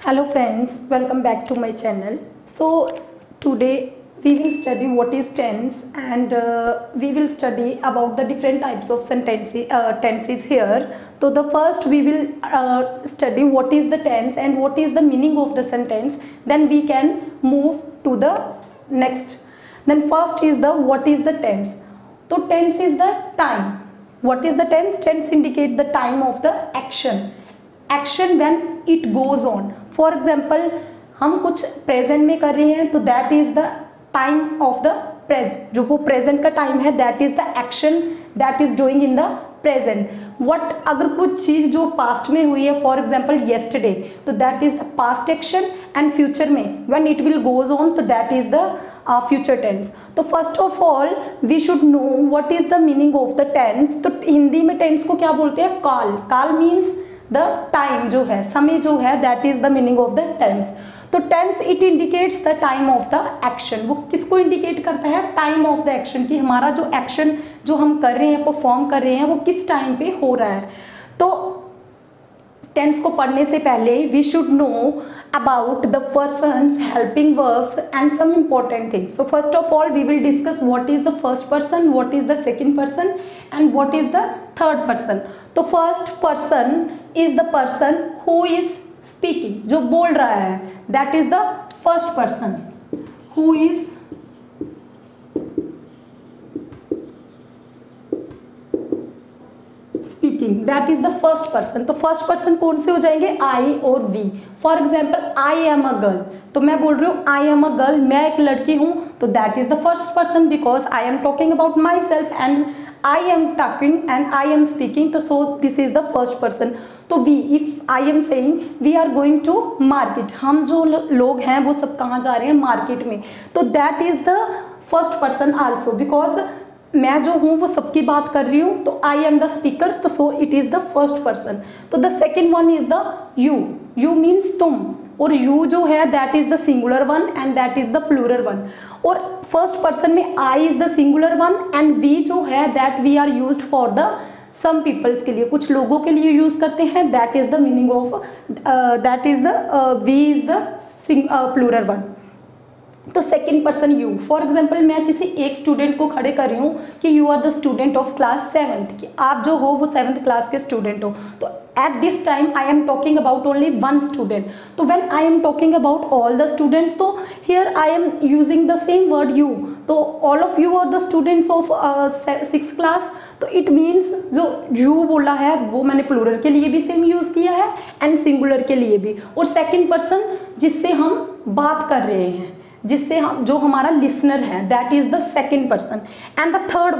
Hello friends, welcome back to my channel. So today we will study what is tense and we will study about the different types of tenses here. So the first we will study what is the tense and what is the meaning of the sentence. Then we can move to the next. Then first is the what is the tense. So tense is the time. What is the tense? Tense indicates the time of the action when it goes on. For example हम कुछ present में कर रहे हैं तो that is the time of the present, जो वो present का टाइम है that is the action that is doing in the present. But अगर कुछ चीज़ जो पास्ट में हुई है फॉर एग्जाम्पल येस्टरडे तो that is the past action and future में when it will goes on तो that is the future tense. तो first of all we should know what is the meaning of the tense. तो हिंदी में tense को क्या बोलते हैं? काल. काल मीन्स द टाइम जो है, समय जो है, that is the meaning of the tense. तो tense it indicates the time of the action. वो किसको इंडिकेट करता है? टाइम ऑफ द एक्शन, कि हमारा जो एक्शन जो हम कर रहे हैं, परफॉर्म कर रहे हैं, वो किस टाइम पे हो रहा है. तो टेंस को पढ़ने से पहले we should know about the persons, helping verbs and some important things. So first of all we will discuss what is the first person, what is the second person and what is the third person. तो first person is the person who is speaking, जो बोल रहा है, that is the first person. Who is speaking, that is the first person. तो first person कौन से हो जाएंगे? आई और we. For example I am a girl, तो मैं बोल रही हूँ आई एम अ गर्ल, मैं एक लड़की हूँ, तो that is the first person because I am talking about my self I am talking and I am speaking, so this is the first person. तो we, if I am saying we are going to market, हम जो लोग हैं वो सब कहाँ जा रहे हैं? मार्केट में. तो that is the first person also because मैं जो हूँ वो सबकी बात कर रही हूँ, तो I am the speaker, तो so it is the first person. तो the second one is the you. You means तुम, और यू जो है that is the singular one and that is the plural one. और फर्स्ट पर्सन में I is the singular one and we जो है that we are used for the some peoples के लिए, कुछ लोगों के लिए यूज करते हैं. That is the meaning of that is the we is the plural one. तो second person you. For example मैं किसी एक स्टूडेंट को खड़े कर रही हूँ कि you are the student of class 7th, कि आप जो हो वो 7th क्लास के स्टूडेंट हो. तो at this time I am talking about only one student. तो when I am talking about all the students, तो here I am using the same word you. तो all of you are the students of 6th class. तो it means जो you बोला है वो मैंने plural के लिए भी सेम यूज़ किया है एंड सिंगुलर के लिए भी. और सेकेंड पर्सन जिससे हम बात कर रहे हैं, जिससे हम, जो हमारा लिसनर है, that is the second person. And the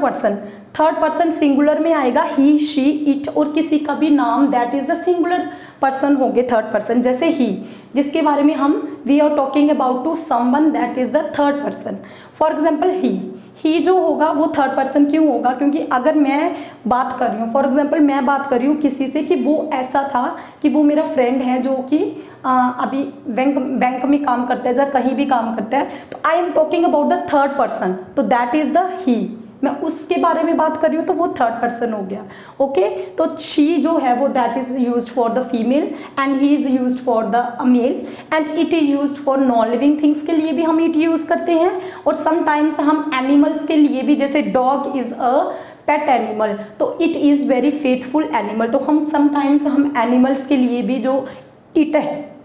third person singular में आएगा ही, शी, इट और किसी का भी नाम, that is the singular person होंगे थर्ड पर्सन. जैसे ही, जिसके बारे में हम we are talking about to someone, that is the third person. For example he जो होगा वो थर्ड पर्सन क्यों होगा? क्योंकि अगर मैं बात कर रही हूँ, फॉर एग्जाम्पल मैं बात कर रही हूँ किसी से कि वो ऐसा था कि वो मेरा फ्रेंड है जो कि अभी बैंक में काम करता है या कहीं भी काम करता है, तो I am talking about the third person, तो दैट इज द ही. मैं उसके बारे में बात कर रही हूँ तो वो थर्ड पर्सन हो गया. ओके. तो शी जो है वो that is used for the female and he is used for the male and it is used for non living things के लिए भी हम इट यूज़ करते हैं. और समटाइम्स हम एनिमल्स के लिए भी, जैसे dog is a pet animal, तो it is very faithful animal. तो हम समटाइम्स हम एनिमल्स के लिए भी जो इट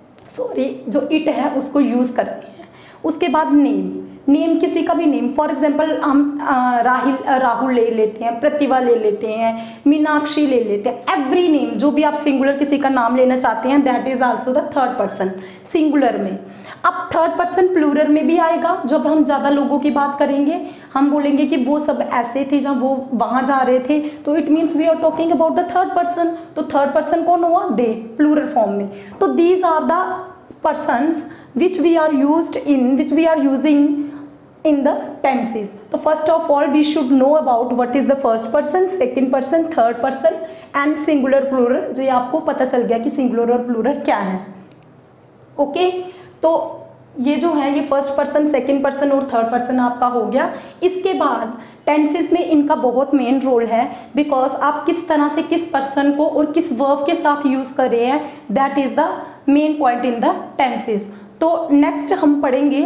है उसको यूज़ करते हैं. उसके बाद नेम किसी का भी नेम, फॉर एग्जाम्पल हम राहुल ले लेते हैं, प्रतिभा ले लेते हैं, मीनाक्षी ले लेते हैं. एवरी नेम, जो भी आप सिंगुलर किसी का नाम लेना चाहते हैं, that is also the third person singular में. अब थर्ड पर्सन प्लूरल में भी आएगा. जब हम ज़्यादा लोगों की बात करेंगे, हम बोलेंगे कि वो सब ऐसे थे जब वो वहाँ जा रहे थे, तो it means we are talking about the third person. तो थर्ड पर्सन कौन हुआ? दे, प्लूरल फॉर्म में. तो these are the persons which we are using in the tenses. So first of all we should know about what is the first person, second person, third person and singular plural. जो ये आपको पता चल गया कि singular और plural क्या है. ओके. तो ये जो है ये फर्स्ट पर्सन, सेकंड पर्सन और थर्ड पर्सन आपका हो गया। इसके बाद टेंसेस में इनका बहुत मेन रोल है, बिकॉज आप किस तरह से किस पर्सन को और किस वर्ब के साथ यूज कर रहे हैं, that is the main point in the tenses. तो नेक्स्ट हम पढ़ेंगे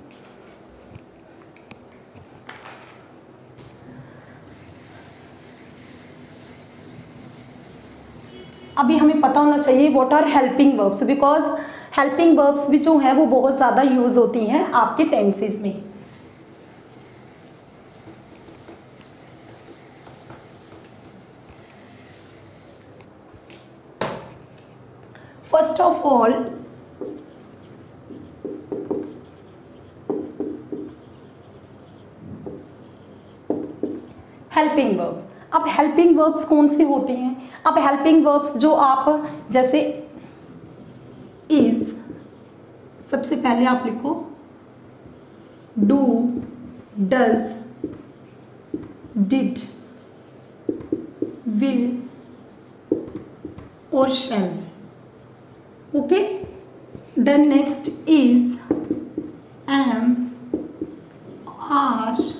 अभी हमें पता होना चाहिए what are helping verbs, because helping verbs भी जो है वो बहुत ज़्यादा यूज होती हैं आपके टेंसेस में। First of all helping verb. अब हेल्पिंग वर्ब्स कौन सी होती हैं? अब हेल्पिंग वर्ब्स जो आप जैसे इज, सबसे पहले आप लिखो डू, डज, डिड, विल और shall. Okay, then next is, am, are,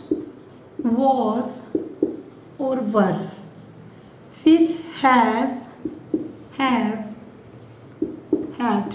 was और वर, फिर has, have, had.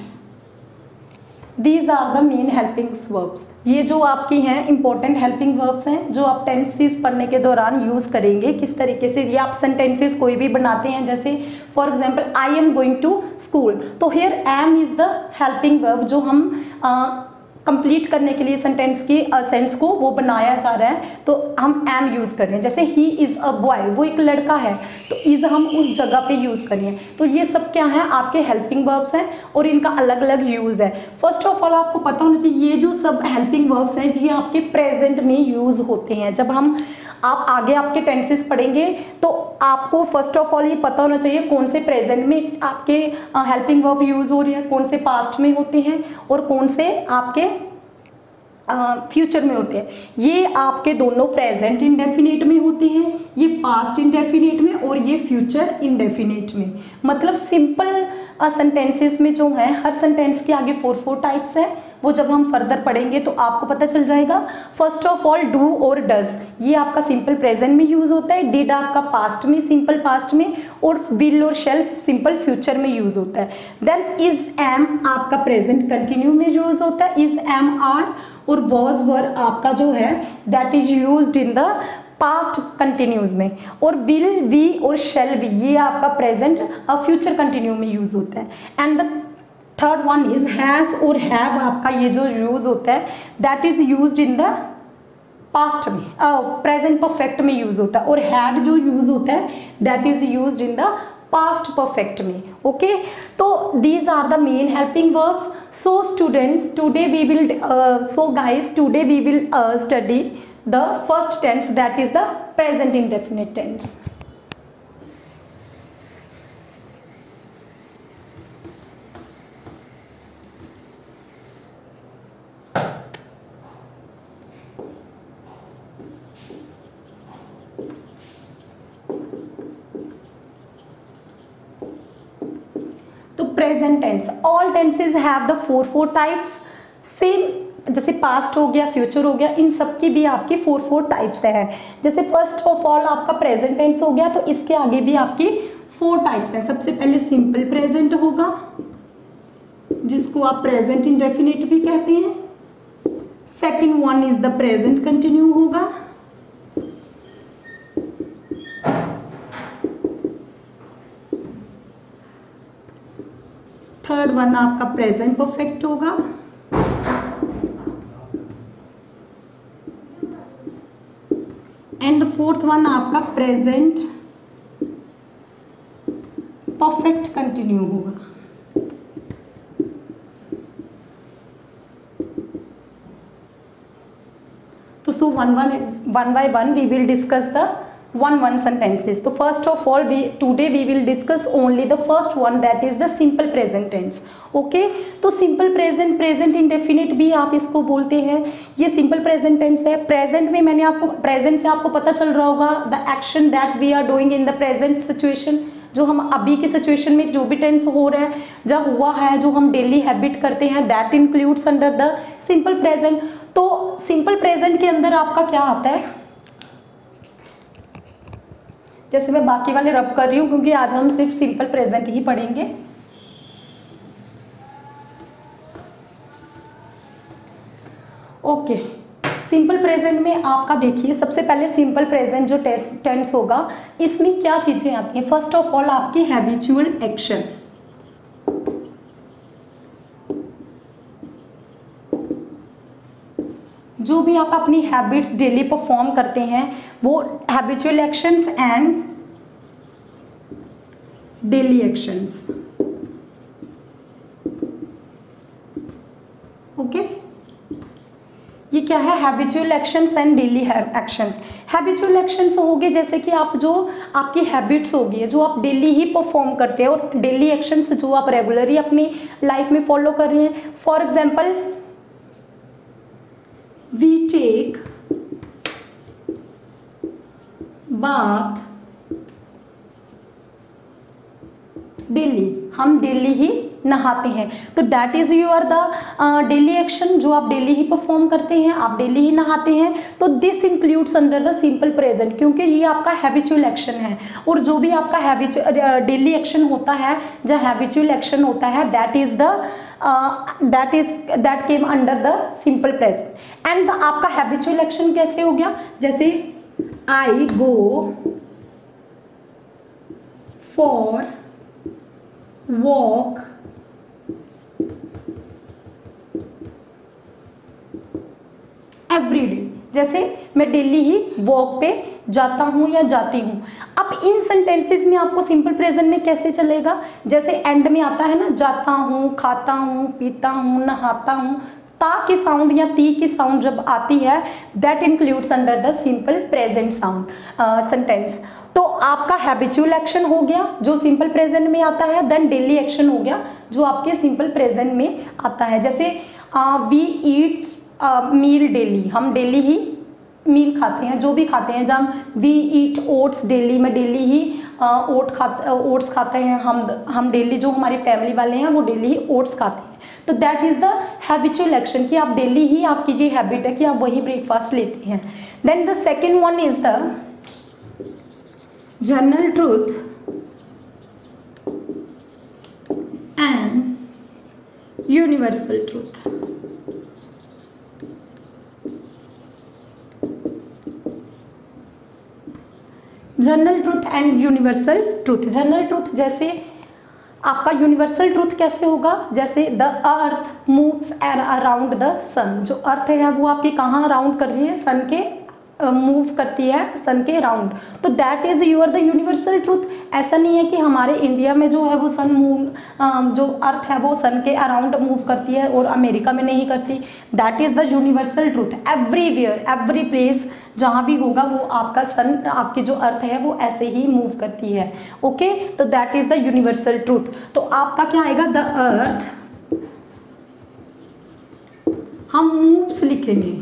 These are the main helping verbs. ये जो आपकी हैं इंपॉर्टेंट हेल्पिंग वर्ब्स हैं जो आप टेंसेस पढ़ने के दौरान यूज करेंगे। किस तरीके से ये आप सेंटेंसेस कोई भी बनाते हैं, जैसे for example I am going to school, तो here am is the helping verb जो हम कंप्लीट करने के लिए सेंटेंस की सेंस को वो बनाया जा रहा है, तो हम एम यूज़ कर रहे हैं। जैसे ही इज़ अ बॉय, वो एक लड़का है, तो इज़ हम उस जगह पे यूज़ कर रहे हैं। तो ये सब क्या है, आपके हेल्पिंग वर्ब्स हैं और इनका अलग अलग यूज़ है। फर्स्ट ऑफ ऑल आपको पता होना चाहिए ये जो सब हेल्पिंग वर्ब्स हैं ये आपके प्रेजेंट में यूज़ होते हैं। जब हम आप आगे आपके टेंसेस पढ़ेंगे तो आपको फर्स्ट ऑफ ऑल ये पता होना चाहिए कौन से प्रेजेंट में आपके हेल्पिंग वर्ब यूज़ हो रही है, कौन से पास्ट में होते हैं और कौन से आपके फ्यूचर में होते हैं। ये आपके दोनों प्रेजेंट इंडेफिनिट में होते हैं, ये पास्ट इंडेफिनिट में और ये फ्यूचर इंडेफिनिट में। मतलब सिंपल सेंटेंसेस में जो है हर सेंटेंस के आगे 4 टाइप्स है, वो जब हम फर्दर पढ़ेंगे तो आपको पता चल जाएगा। फर्स्ट ऑफ ऑल डू और डज, ये आपका सिंपल प्रेजेंट में यूज होता है, डिड आपका पास्ट में, सिंपल पास्ट में, और विल और शैल सिंपल फ्यूचर में यूज होता है। देन इज एम आपका प्रेजेंट कंटिन्यू में यूज होता है, इज एम आर, और वॉज वर आपका जो है that is used in the past continues में, और विल, वी और शैल बी ये आपका प्रेजेंट और फ्यूचर कंटिन्यू में यूज होता है। And the third one is has और हैव आपका ये जो यूज होता है that is used in the past में, प्रेजेंट परफेक्ट में यूज होता है, और हैड जो यूज होता है that is used in the past perfect में। ओके, तो these are the main helping verbs. So students, today we will today we will study the first tense, that is the present indefinite tense. तो present tense, all tenses have the 4 types. Same जैसे past हो गया, future हो गया, इन सब की भी आपकी 4 टाइप्स है। जैसे फर्स्ट ऑफ ऑल आपका प्रेजेंट टेंस हो गया, तो इसके आगे भी आपकी 4 टाइप्स है। सबसे पहले सिंपल प्रेजेंट होगा जिसको आप प्रेजेंट इंडेफिनिट भी कहते हैं। Second one is the present continue होगा। थर्ड वन आपका प्रेजेंट परफेक्ट होगा। एंड फोर्थ वन आपका प्रेजेंट परफेक्ट कंटिन्यू होगा। तो so one by one we will discuss the one sentences. So first of all today we will discuss only the first one, that is the simple present tense. Okay, तो simple present, present indefinite भी आप इसको बोलते हैं, ये simple present tense है। Present में मैंने आपको प्रेजेंट से आपको पता चल रहा होगा the action that we are doing in the present situation, जो हम अभी की सिचुएशन में जो भी टेंस हो रहा है, जब हुआ है, जो हम डेली हैबिट करते हैं, that includes under the simple present. तो सिंपल प्रेजेंट के अंदर आपका क्या आता है, जैसे मैं बाकी वाले रब कर रही हूँ क्योंकि आज हम सिर्फ सिंपल प्रेजेंट ही पढ़ेंगे। ओके, सिंपल प्रेजेंट में आपका देखिए सबसे पहले सिंपल प्रेजेंट जो टेंस होगा इसमें क्या चीजें आती हैं। फर्स्ट ऑफ ऑल आपकी हैबिचुअल एक्शन, जो भी आप अपनी हैबिट्स डेली परफॉर्म करते हैं वो habitual actions and daily actions. Okay, ये क्या है, habitual actions and daily actions. Habitual actions होगी जैसे कि आप जो आपकी हैबिट्स होगी जो आप डेली ही परफॉर्म करते हैं, और डेली एक्शंस जो आप रेगुलरली अपनी लाइफ में फॉलो कर रहे हैं। For example, we take bath daily, हम डेली ही नहाते हैं, तो that is your the daily action, जो आप डेली ही परफॉर्म करते हैं, आप डेली ही नहाते हैं। तो this includes under the simple present, क्योंकि ये आपका हैबिचुअल एक्शन है, और जो भी आपका डेली एक्शन होता है, जो हैबिचुअल एक्शन होता है, that came under the simple present. And आपका हैबिचुअल एक्शन कैसे हो गया, जैसे I go for walk every day, जैसे मैं डेली ही वॉक पे जाता हूँ या जाती हूँ। अब इन सेंटेंसेस में आपको सिंपल प्रेजेंट में कैसे चलेगा, जैसे एंड में आता है ना, जाता हूँ, खाता हूँ, पीता हूँ, नहाता हूँ, ता की साउंड या ती की साउंड जब आती है, that includes under the simple present sound sentence. तो आपका हैबिचुअल एक्शन हो गया जो सिंपल प्रेजेंट में आता है, देन डेली एक्शन हो गया जो आपके सिंपल प्रेजेंट में आता है। जैसे वी ईट मील डेली, हम डेली ही मील खाते हैं, जो भी खाते हैं। जब वी ईट ओट्स डेली, मैं डेली ही ओट्स खाते हैं, हम डेली, जो हमारी फैमिली वाले हैं वो डेली ही ओट्स खाते हैं। तो that is the habitual action, कि आप डेली ही, आपकी ये हैबिट है कि आप वही ब्रेकफास्ट लेते हैं। Then the second one is the general truth and universal truth. General truth and universal truth. General truth जैसे आपका यूनिवर्सल ट्रूथ कैसे होगा, जैसे the earth moves around the sun, जो अर्थ है वो आपकी कहाँ अराउंड कर रही है, सन के मूव करती है सन के अराउंड, तो that is your the universal truth. ऐसा नहीं है कि हमारे इंडिया में जो है वो सन मूव, जो अर्थ है वो सन के अराउंड मूव करती है और अमेरिका में नहीं करती, that is the universal truth. Everywhere, every place जहाँ भी होगा वो आपका सन, आपकी जो अर्थ है वो ऐसे ही मूव करती है। ओके, तो that is the universal truth. तो आपका क्या आएगा, द अर्थ, हम मूव्स लिखेंगे,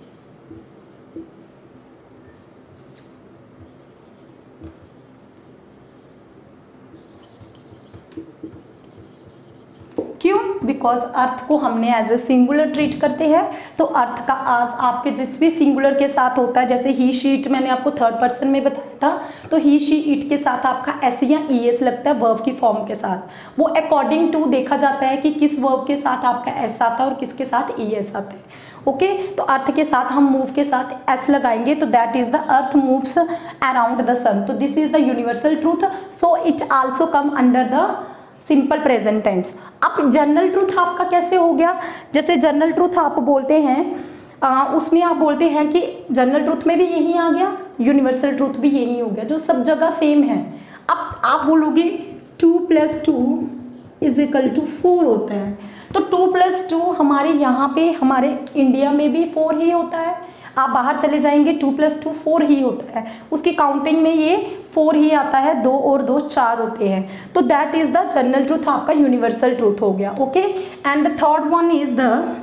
क्यों, बिकॉज अर्थ को हमने एज ए सिंगुलर ट्रीट करते हैं, तो अर्थ का आज आपके जिस भी सिंगुलर के साथ होता है, जैसे ही शी इट मैंने आपको थर्ड पर्सन में बताया था, तो ही शी इट के साथ आपका एस या ई एस लगता है वर्ब की फॉर्म के साथ। वो अकॉर्डिंग टू देखा जाता है कि किस वर्ब के साथ आपका एस आता है और किसके साथ ई एस आता है। ओके, तो अर्थ के साथ हम मूव के साथ एस लगाएंगे, तो that is the earth moves around the sun, तो this is the universal truth, so it also come under the simple present tense. अब जनरल ट्रूथ आपका कैसे हो गया, जैसे जनरल ट्रूथ आप बोलते हैं उसमें आप बोलते हैं कि जनरल ट्रूथ में भी यही आ गया, यूनिवर्सल ट्रूथ भी यही हो गया, जो सब जगह सेम है। अब आप बोलोगे 2 + 2 = 4 होता है, तो 2 + 2 हमारे यहाँ पे हमारे इंडिया में भी 4 ही होता है, आप बाहर चले जाएंगे 2 + 2 4 ही होता है, उसकी काउंटिंग में ये 4 ही आता है, 2 और 2 4 होते हैं, तो that is the general truth, आपका यूनिवर्सल ट्रूथ हो गया। Okay, and the third one is the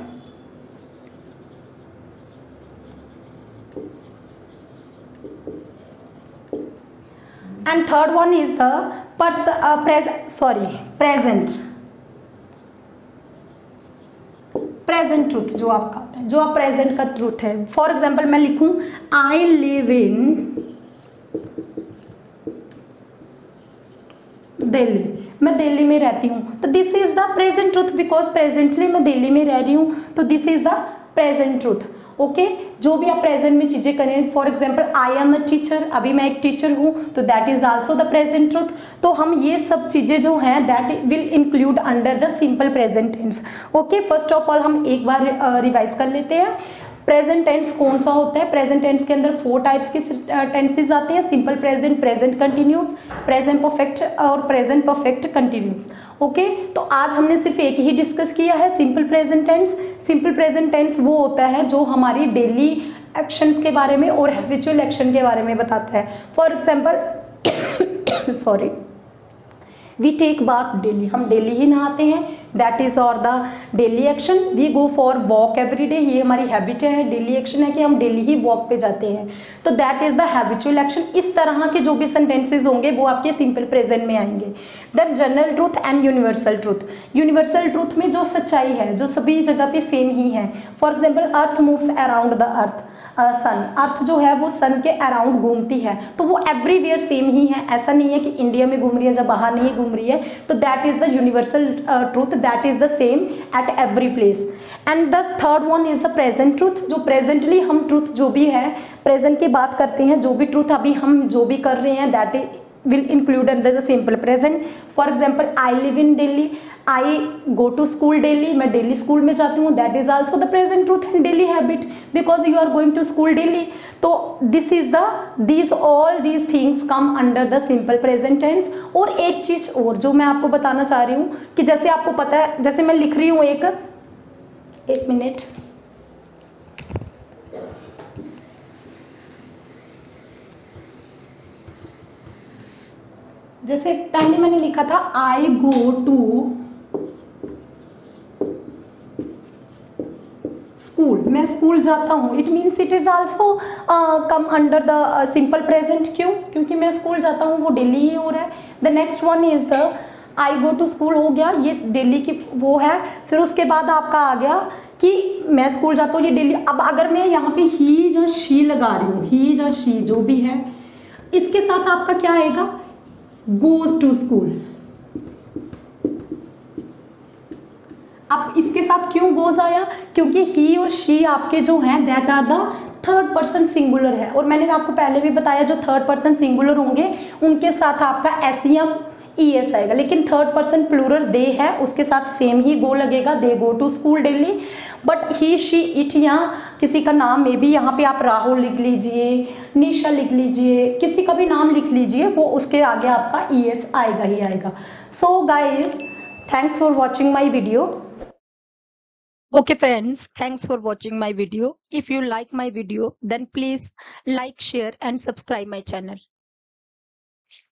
present truth जो आपका आता है, जो आप प्रेजेंट का ट्रूथ है। फॉर एग्जाम्पल मैं लिखूं आई लिव इन दिल्ली, मैं दिल्ली में रहती हूँ, तो this is the present truth because presently मैं दिल्ली में रह रही हूँ, तो this is the present truth. Okay, जो भी आप प्रेजेंट में चीजें करें, for example I am a teacher, अभी मैं एक टीचर हूँ, तो that is also the present truth. तो हम ये सब चीजें जो हैं that will include under the simple present tense. Okay, first of all हम एक बार रिवाइज कर लेते हैं। प्रेजेंट टेंस कौन सा होता है? प्रेजेंट टेंस के अंदर 4 टाइप्स के टेंसेस आते हैं, simple present, present continuous, present perfect और प्रेजेंट परफेक्ट कंटिन्यूस। ओके, तो आज हमने सिर्फ एक ही डिस्कस किया है, simple present tense. Simple present tense वो होता है जो हमारी डेली एक्शंस के बारे में और हैबिचुअल एक्शन के बारे में बताता है। For example sorry, we take bath daily, हम डेली ही नहाते हैं, that is or the daily action. We go for walk every day, ये हमारी हैबिट है, डेली एक्शन है कि हम डेली ही वॉक पे जाते हैं, तो that is the habitual action. इस तरह के जो भी सेंटेंसेज होंगे वो आपके सिंपल प्रेजेंट में आएंगे। Then general truth and universal truth. Universal truth में जो सच्चाई है, जो सभी जगह पे सेम ही है। For example earth moves around the earth, sun, earth जो है वो सन के अराउंड घूमती है, तो वो एवरीवेयर सेम ही है। ऐसा नहीं है कि इंडिया में घूम रही है जब बाहर नहीं घूम रही है, तो that is the universal truth, that is the same at every place. And the third one is the present truth, जो प्रेजेंटली हम ट्रूथ जो भी है, प्रेजेंट की बात करते हैं, जो भी ट्रूथ अभी हम जो भी कर रहे हैं that will include under the simple present. For example, I live in Delhi, I go to school daily, मैं डेली स्कूल में जाती हूँ, that is also the present truth and daily habit because you are going to school daily. तो this is the all these things come under the simple present tense. और एक चीज और जो मैं आपको बताना चाह रही हूँ कि जैसे आपको पता है, जैसे मैं लिख रही हूँ एक मिनट, जैसे पहले मैंने लिखा था आई गो टू स्कूल, मैं स्कूल जाता हूँ, it means it is also come under the simple present. क्यों? क्योंकि मैं स्कूल जाता हूँ, वो डेली ही हो रहा है। The next one is the I go to school, हो गया, ये डेली की वो है। फिर उसके बाद आपका आ गया कि मैं स्कूल जाता हूँ, ये डेली। अब अगर मैं यहाँ पे ही जो शी लगा रही हूँ, ही जो शी जो भी है, इसके साथ आपका क्या आएगा? goes to school। अब इसके साथ क्यों goes आया? क्योंकि he और she आपके जो हैं that are the third person singular है, और मैंने आपको पहले भी बताया जो थर्ड पर्सन सिंगुलर होंगे उनके साथ आपका एस ES आएगा, लेकिन थर्ड पर्सन प्लूरल दे है, उसके साथ सेम ही गो लगेगा, they go to school daily. But he she it, या किसी का नाम में भी यहाँ पे आप राहुल लिख लीजिए, निशा लिख लीजिए, किसी का भी नाम लिख लीजिए, वो उसके आगे आपका ES आएगा ही आएगा। So guys, thanks for watching my video. Okay friends, thanks for watching my video. If you like my video, then please like, share and subscribe my channel.